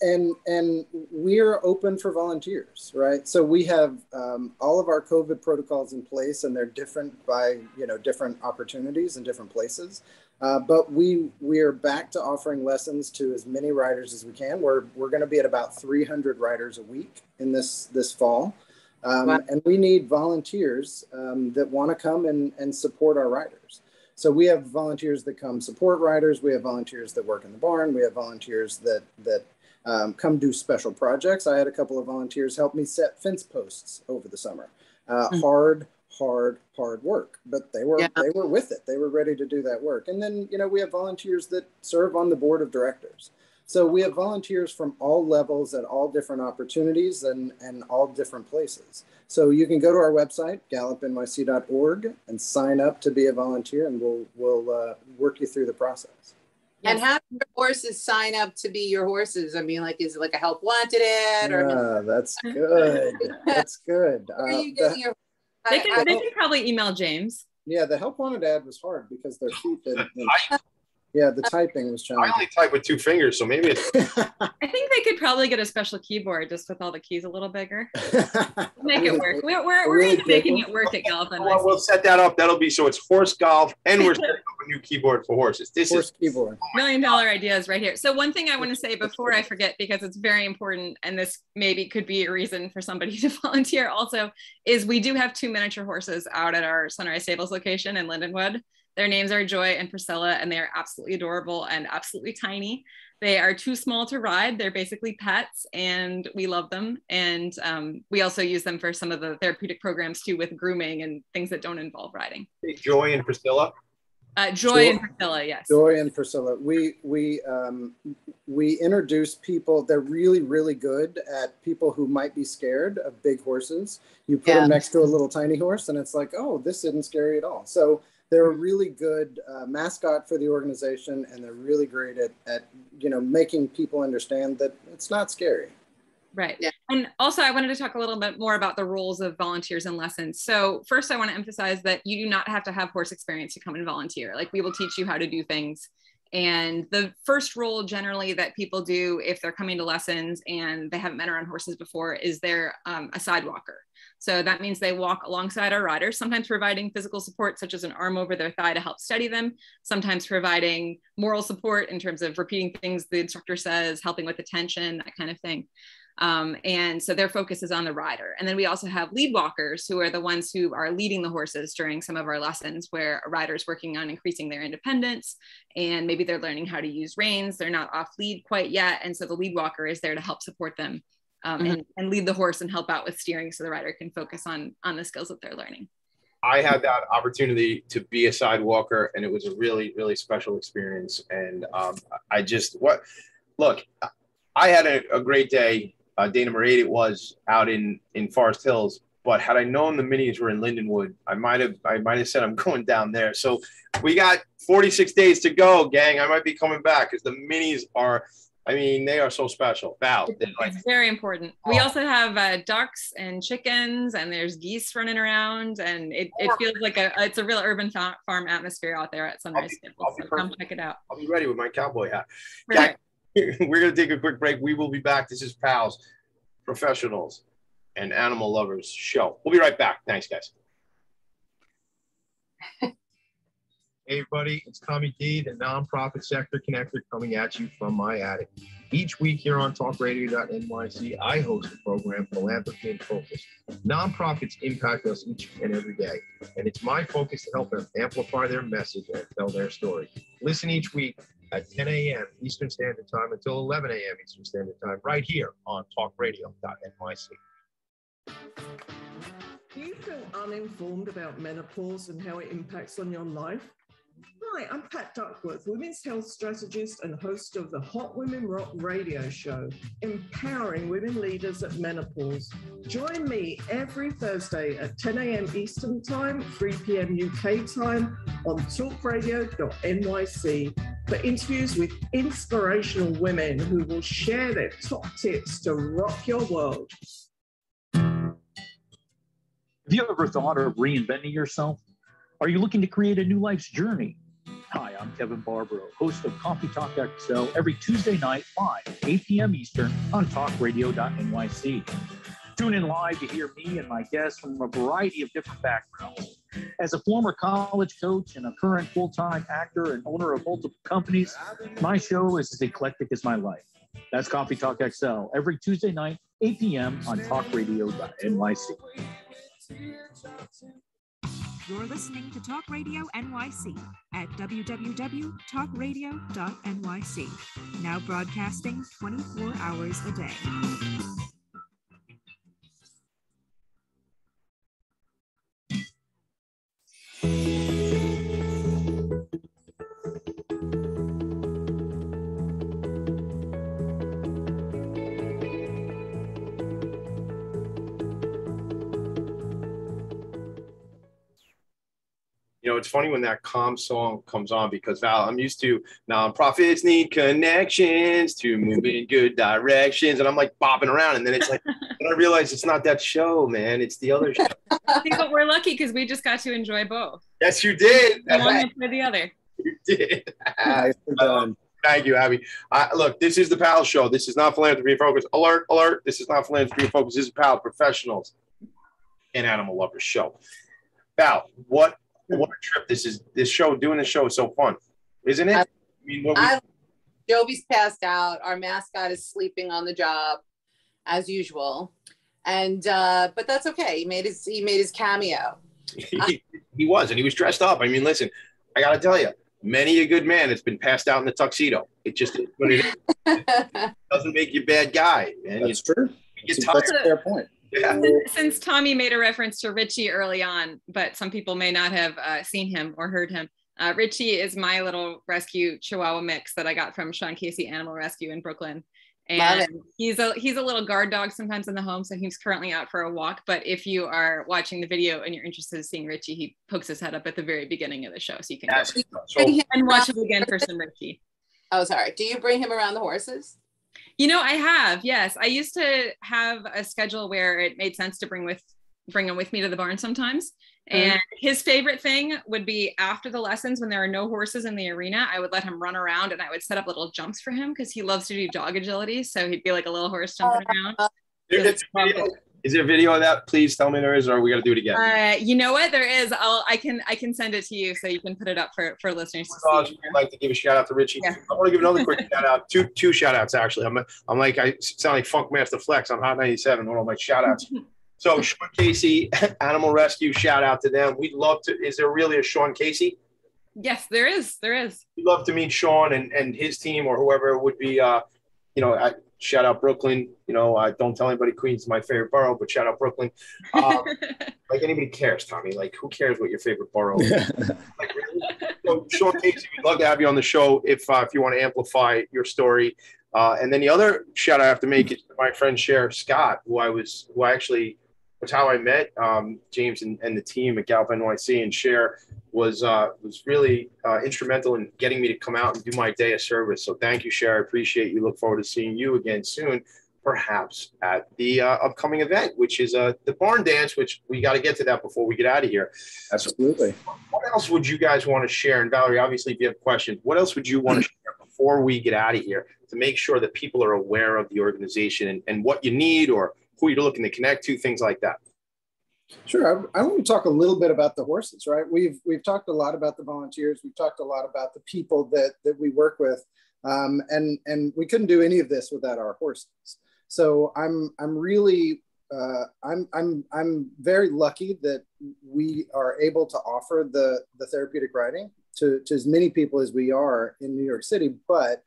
And we're open for volunteers, right? So we have all of our COVID protocols in place, and they're different by, different opportunities and different places. But we are back to offering lessons to as many riders as we can. We're going to be at about 300 riders a week in this fall. Wow. And we need volunteers that want to come and support our riders. So we have volunteers that come support riders. We have volunteers that work in the barn. We have volunteers that come do special projects. I had a couple of volunteers help me set fence posts over the summer. Hard work, but they were with it. They were ready to do that work. And then, we have volunteers that serve on the board of directors. So we have volunteers from all levels at all different opportunities and all different places. So you can go to our website, GallopNYC.org, and sign up to be a volunteer, and we'll work you through the process. And how do your horses sign up to be your horses? I mean, is it like a help wanted ad? Or That's good. That's good. Where are you getting your? They can probably email James. Yeah, the help wanted ad was hard because their feet didn't. Yeah, the typing was challenging. I only type with 2 fingers, so maybe it's... I think they could probably get a special keyboard just with all the keys a little bigger. Make it work. We're into making it work at GallopNYC. Well, we'll set that up. That'll be so it's horse golf, and we're setting up a new keyboard for horses. This horse keyboard. $1 million ideas right here. So one thing I want to say before I forget, because it's very important, and this maybe could be a reason for somebody to volunteer also, is we do have 2 miniature horses out at our Sunrise Stables location in Lindenwood. Their names are Joy and Priscilla, and they are absolutely adorable and absolutely tiny. They are too small to ride. They're basically pets, and we love them. And we also use them for some of the therapeutic programs too, with grooming and things that don't involve riding. Joy and Priscilla? Joy and Priscilla, yes. Joy and Priscilla. We introduce people. They're really, really good at people who might be scared of big horses. You put them next to a little tiny horse, and it's like, oh, this isn't scary at all. So they're a really good mascot for the organization, and they're really great at making people understand that it's not scary. Right. Yeah. And also I wanted to talk a little bit more about the roles of volunteers and lessons. So first I want to emphasize that you do not have to have horse experience to come and volunteer. Like, we will teach you how to do things. And the first role generally that people do if they're coming to lessons and they haven't been around horses before is they're a sidewalker. So that means they walk alongside our riders, sometimes providing physical support, such as an arm over their thigh to help steady them, sometimes providing moral support in terms of repeating things the instructor says, helping with attention, that kind of thing. And so their focus is on the rider. And then we also have lead walkers, who are the ones who are leading the horses during some of our lessons, where a rider is working on increasing their independence, and maybe they're learning how to use reins. They're not off lead quite yet. And so the lead walker is there to help support them and lead the horse and help out with steering, so the rider can focus on the skills that they're learning. I had that opportunity to be a sidewalker, and it was a really, really special experience. And I had a great day. Dana Marie, it was out in Forest Hills, but had I known the minis were in Lindenwood, I might have said I'm going down there. So we got 46 days to go, gang. I might be coming back because the minis are, they are so special. Val, it's very important. We also have ducks and chickens, and there's geese running around, and it feels like it's a real urban farm atmosphere out there at Sunrise Stables. So come check it out. I'll be ready with my cowboy hat. Right. We're going to take a quick break. We will be back. This is PALS, Professionals and Animal Lovers Show. We'll be right back. Thanks, guys. Hey, everybody. It's Tommy D, the nonprofit sector connector, coming at you from my attic. Each week here on talkradio.nyc, I host a program, Philanthropy in Focus. Nonprofits impact us each and every day, and it's my focus to help them amplify their message and tell their story. Listen each week at 10 a.m. Eastern Standard Time until 11 a.m. Eastern Standard Time, right here on talkradio.nyc. Do you feel uninformed about menopause and how it impacts on your life? Hi, I'm Pat Duckworth, women's health strategist and host of the Hot Women Rock radio show, empowering women leaders at menopause. Join me every Thursday at 10 a.m. Eastern Time, 3 p.m. UK time on talkradio.nyc for interviews with inspirational women who will share their top tips to rock your world. Have you ever thought of reinventing yourself? Are you looking to create a new life's journey? Hi, I'm Kevin Barbaro, host of Coffee Talk XL every Tuesday night live, 8 p.m. Eastern on talkradio.nyc. Tune in live to hear me and my guests from a variety of different backgrounds. As a former college coach and a current full-time actor and owner of multiple companies, my show is as eclectic as my life. That's Coffee Talk XL every Tuesday night, 8 p.m. on talkradio.nyc. You're listening to Talk Radio NYC at www.talkradio.nyc. Now broadcasting 24 hours a day. You know, it's funny when that calm song comes on because, Val, I'm used to nonprofits need connections to move in good directions. And I'm like bopping around. And then it's like, and I realize it's not that show, man. It's the other show. See, but we're lucky because we just got to enjoy both. Yes, you did. The one for the other. You did. Thank you, Abby. Look, this is the PAL show. This is not philanthropy focus. Alert, alert. This is not philanthropy focus. This is PAL professionals and animal lovers show. Val, what a trip this is. Doing this show is so fun, isn't it? Joby's passed out. Our mascot is sleeping on the job as usual. And but that's okay. He made his cameo. He was, and he was dressed up. I mean, listen, I gotta tell you, many a good man has been passed out in the tuxedo. It just is what it is. It doesn't make you a bad guy, man. That's true. That's a fair point. Yeah. Since Tommy made a reference to Richie early on, but some people may not have seen him or heard him. Richie is my little rescue Chihuahua mix that I got from Sean Casey Animal Rescue in Brooklyn. And he's a little guard dog sometimes in the home, so he's currently out for a walk. But if you are watching the video and you're interested in seeing Richie, he pokes his head up at the very beginning of the show, so you can go and watch it again for some Richie. Oh, sorry. Do you bring him around the horses? You know, I have, yes. I used to have a schedule where it made sense to bring him with me to the barn sometimes. And his favorite thing would be after the lessons when there are no horses in the arena, I would let him run around and I would set up little jumps for him because he loves to do dog agility. So he'd be like a little horse jumping around. Is there a video of that? Please tell me there is, or we got to do it again. You know what? There is. I can send it to you so you can put it up for listeners to see. I'd like to give a shout out to Richie. Yeah. I want to give another quick shout out. Two shout outs actually. I'm like, I sound like Funk Master Flex on Hot 97. One of my shout outs. So Sean Casey Animal Rescue, shout out to them. We'd love to. Is there really a Sean Casey? Yes, there is. There is. We'd love to meet Sean and his team or whoever it would be. Shout out Brooklyn. Don't tell anybody Queens is my favorite borough, but shout out Brooklyn. Like anybody cares, Tommy. Like who cares what your favorite borough is? Like, really? So Sean Casey, we'd love to have you on the show if you want to amplify your story. And then the other shout out I have to make is my friend Cher Scott, that's how I met James and the team at GallopNYC, and Cher was really instrumental in getting me to come out and do my day of service. So thank you, Cher. I appreciate you. Look forward to seeing you again soon, perhaps at the upcoming event, which is the barn dance, which we got to get to that before we get out of here. Absolutely. What else would you guys want to share? And Valerie, obviously, if you have questions, what else would you want to share before we get out of here to make sure that people are aware of the organization and what you need or who you're looking to connect to, things like that? Sure. I want to talk a little bit about the horses, right? We've talked a lot about the volunteers. We've talked a lot about the people that we work with, and we couldn't do any of this without our horses. So I'm really I'm very lucky that we are able to offer the therapeutic riding to as many people as we are in New York City, but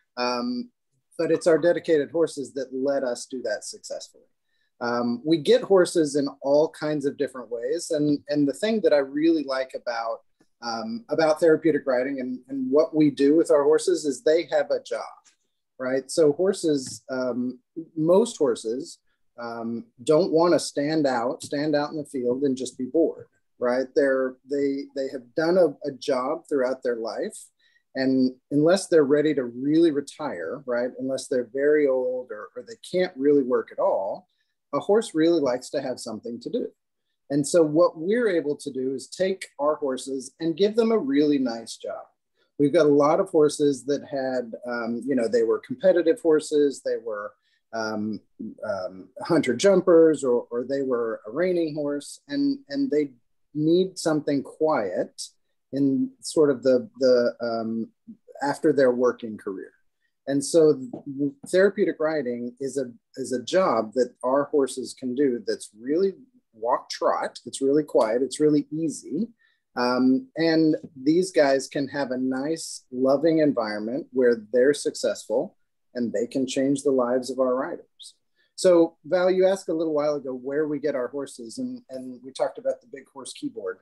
it's our dedicated horses that let us do that successfully. We get horses in all kinds of different ways. And the thing that I really like about about therapeutic riding and what we do with our horses is they have a job, right? So horses, most horses don't want to stand out in the field and just be bored, right? They have done a job throughout their life. And unless they're ready to really retire, right? Unless they're very old or they can't really work at all, a horse really likes to have something to do. And so what we're able to do is take our horses and give them a really nice job. We've got a lot of horses that had, they were competitive horses, they were hunter jumpers, or they were a reining horse, and they need something quiet in sort of the after their working career. And so therapeutic riding is a job that our horses can do that's really walk trot, it's really quiet, it's really easy. And these guys can have a nice, loving environment where they're successful and they can change the lives of our riders. So Val, you asked a little while ago where we get our horses, and we talked about the big horse keyboard.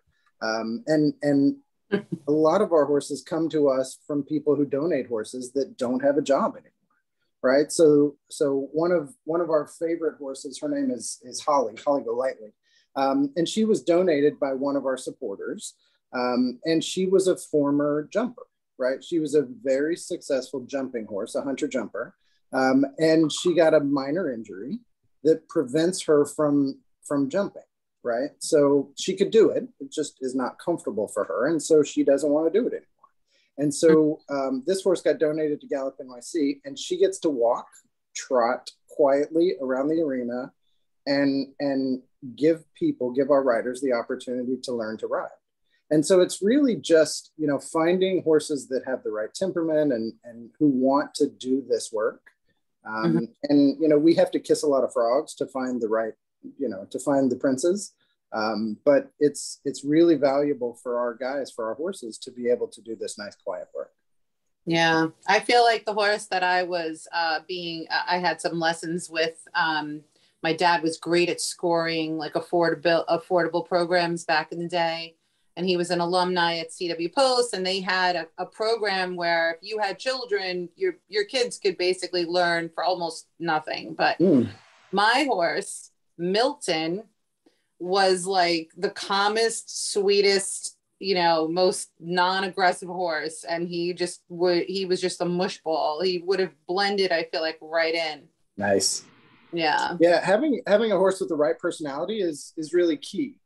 And a lot of our horses come to us from people who donate horses that don't have a job anymore, right? So one of our favorite horses, her name is Holly Golightly, and she was donated by one of our supporters, and she was a former jumper, right? She was a very successful jumping horse, a hunter jumper, and she got a minor injury that prevents her from jumping. Right. So she could do it. It just is not comfortable for her. And so she doesn't want to do it anymore. And so this horse got donated to GallopNYC, and she gets to walk, trot quietly around the arena and give our riders the opportunity to learn to ride. And so it's really just, finding horses that have the right temperament and who want to do this work. And, we have to kiss a lot of frogs to find the right, to find the princes. But it's really valuable for our guys, for our horses, to be able to do this nice, quiet work. Yeah, I feel like the horse that I was I had some lessons with. My dad was great at scoring like affordable programs back in the day. And he was an alumni at CW Post, and they had a program where if you had children, your kids could basically learn for almost nothing. But my horse, Milton, was like the calmest, sweetest, most non-aggressive horse. And he was just a mush ball. He would have blended, I feel like, right in. Nice. Yeah. Yeah. Having a horse with the right personality is really key.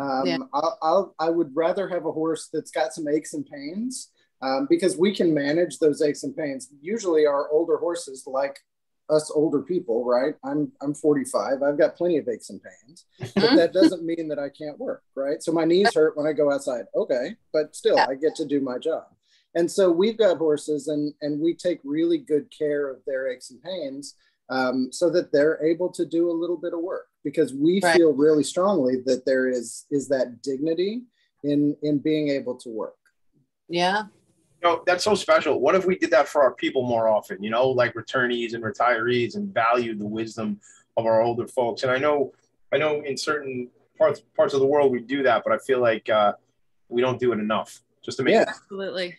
I would rather have a horse that's got some aches and pains, because we can manage those aches and pains. Usually our older horses, like us older people, right? I'm 45. I've got plenty of aches and pains, but that doesn't mean that I can't work, right? So my knees hurt when I go outside. Okay, but still I get to do my job. And so we've got horses and we take really good care of their aches and pains, so that they're able to do a little bit of work, because we feel really strongly that there is that dignity in being able to work. Yeah. That's so special. What if we did that for our people more often, like returnees and retirees, and valued the wisdom of our older folks? And I know in certain parts of the world we do that, but I feel like we don't do it enough. Just to make absolutely.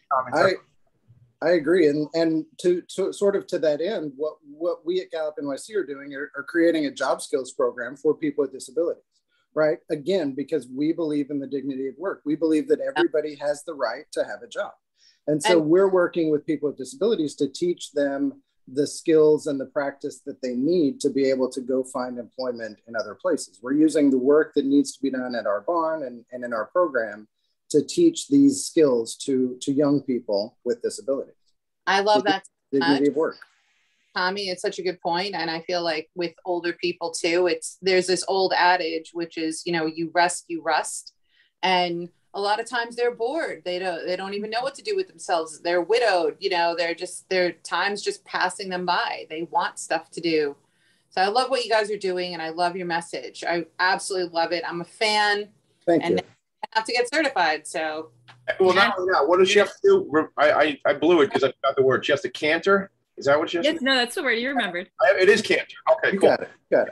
I agree. And to sort of to that end, what we at GallopNYC are doing are creating a job skills program for people with disabilities, right? Again, because we believe in the dignity of work. We believe that everybody has the right to have a job. And so we're working with people with disabilities to teach them the skills and the practice that they need to be able to go find employment in other places. We're using the work that needs to be done at our barn and in our program to teach these skills to young people with disabilities. I love that. Dignity of work. Tommy, it's such a good point. And I feel like with older people too, there's this old adage, which is, you rest, you rust. And a lot of times they're bored. They don't even know what to do with themselves. They're widowed, their time's just passing them by. They want stuff to do. So I love what you guys are doing, and I love your message. I absolutely love it. I'm a fan. Thank you. I have to get certified. So well, not only that, what does she have to do? I blew it because I forgot the word. She has to canter. Is that what she has to do? No, that's the word you remembered. It is canter. Okay, you cool. Got it.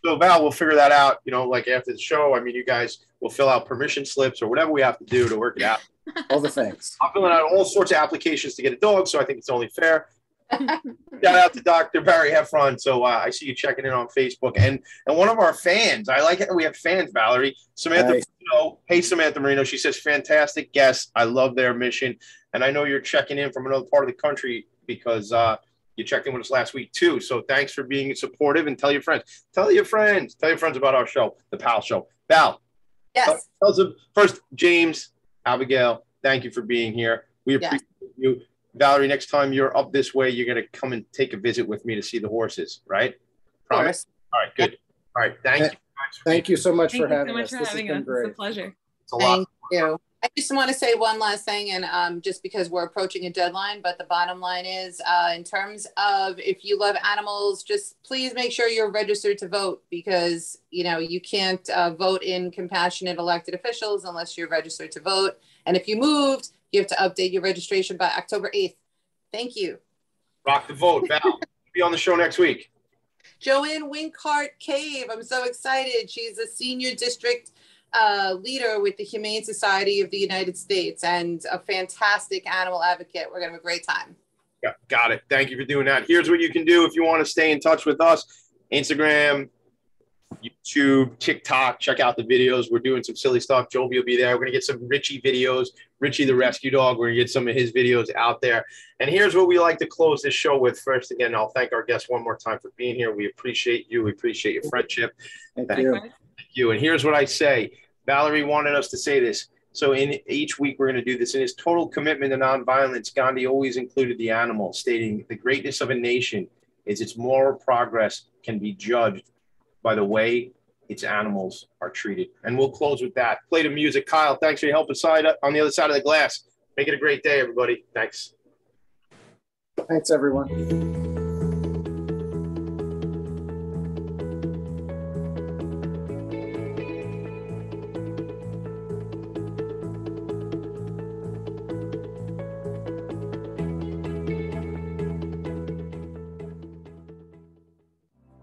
So Val, we'll figure that out, you know, like after the show. I mean, you guys will fill out permission slips or whatever we have to do to work it out. All the things. I'm filling out all sorts of applications to get a dog, so I think it's only fair. Shout out to Dr. Barry Heffron. So I see you checking in on Facebook, and one of our fans. I like it. We have fans, Valerie. Samantha Marino. Hey, Samantha Marino. She says, fantastic guests. I love their mission. And I know you're checking in from another part of the country because you checked in with us last week too. So thanks for being supportive, and tell your friends. Tell your friends about our show, the PAL Show. Val. Yes. Tell us first, James, Abigail, thank you for being here. We appreciate you. Valerie, next time you're up this way, you're going to come and take a visit with me to see the horses, right? Promise? All right, good. All right, thank you. Thank you so much for Thank you having so us. much for having us. It's a pleasure. It's a lot. Thank you. I just want to say one last thing, and just because we're approaching a deadline, but the bottom line is, in terms of if you love animals, just please make sure you're registered to vote, because you know you can't vote in compassionate elected officials unless you're registered to vote. And if you moved, you have to update your registration by October 8th. Thank you. Rock the vote. Val, be on the show next week. Joanne Winkhart Cave. I'm so excited. She's a senior district leader with the Humane Society of the United States and a fantastic animal advocate. We're going to have a great time. Yeah, got it. Thank you for doing that. Here's what you can do if you want to stay in touch with us. Instagram, YouTube, TikTok. Check out the videos. We're doing some silly stuff. Jovi will be there. We're going to get some Richie videos. Richie the rescue dog. We're going to get some of his videos out there. And here's what we like to close this show with. First, again, I'll thank our guests one more time for being here. We appreciate you. We appreciate your friendship. Thank you. Thank you. And here's what I say. Valerie wanted us to say this. So in each week, we're going to do this. In his total commitment to nonviolence, Gandhi always included the animal, stating the greatness of a nation is its moral progress can be judged by the way its animals are treated. And we'll close with that. Play the music. Kyle, thanks for your help on the other side of the glass. Make it a great day, everybody. Thanks. Thanks, everyone.